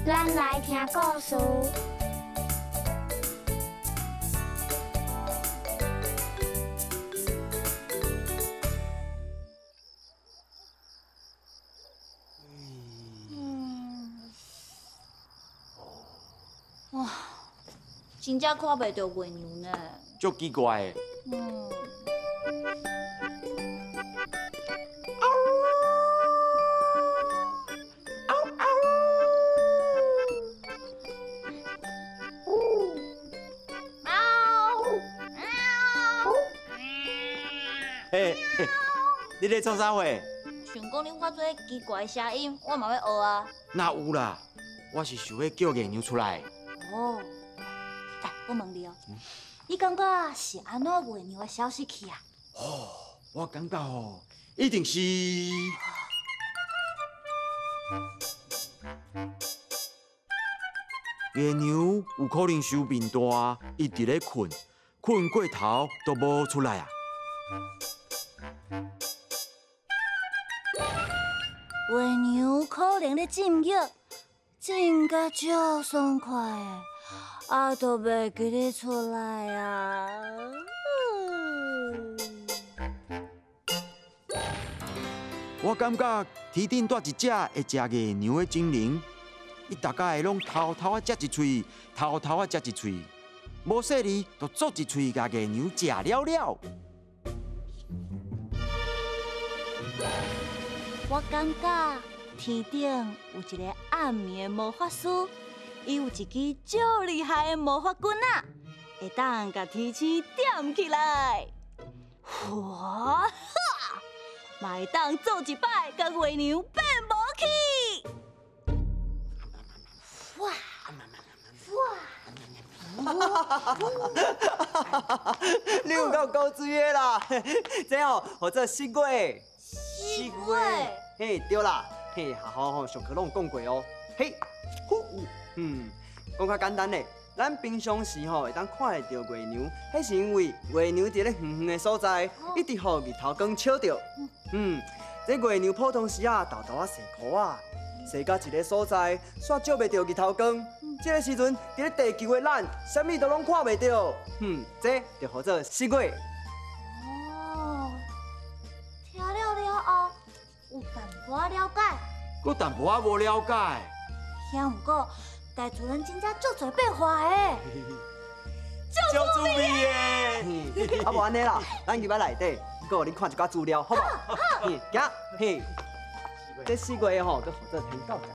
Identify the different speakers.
Speaker 1: 咱来听故事。
Speaker 2: 哇，真正看袂到月娘呢。
Speaker 3: 足奇怪的。嘿，你咧创啥货？
Speaker 2: 想讲你发出奇怪的声音，我嘛要学啊。
Speaker 3: 哪有啦？我是想要叫月娘出来。
Speaker 2: 哦，哎，我问你哦，你感觉是安怎月娘的消息去啊？
Speaker 3: 哦，我感觉哦，一定是月娘有可能手面大，一直咧困，困过头都无出来啊。
Speaker 2: 月娘可能咧浸浴，浸甲足爽快的，啊都袂记咧出来啊。
Speaker 3: 我感觉天顶带一只会食月娘的精灵，伊大概拢偷偷啊食一喙，偷偷啊食一喙，无说哩就做一喙甲月娘食了了。
Speaker 2: 我感觉天顶有一个暗暝的魔法师，伊有一支足厉害的魔法棍啊，会当甲天星点起来。哇哈！嘛会当做一摆，甲月娘变无去。哇哇！
Speaker 4: 你有够高追的啦！这哦，或者四月。
Speaker 2: 四月。
Speaker 4: 嘿，对啦，嘿，好好吼，上课拢讲过哦。嘿，讲较简单嘞，咱平常时吼会当看会到月娘，迄是因为月娘伫咧远远的所在，一直互日头光照着。这月娘普通时啊，豆豆啊，洗裤啊，洗到一个所在，煞照袂着日头光。这个时阵，伫咧地球的咱，啥物都拢看袂到。这就叫做四月。
Speaker 2: 哦，听了了后，有淡薄仔了解。
Speaker 3: 我淡薄仔无了解。
Speaker 2: 遐毋过，大自然真正足侪变化的。
Speaker 3: 足趣味的。
Speaker 4: 啊，无安尼啦，咱入来内底，搁互你看一寡资料，好无？行，这四月吼，搁负责听到。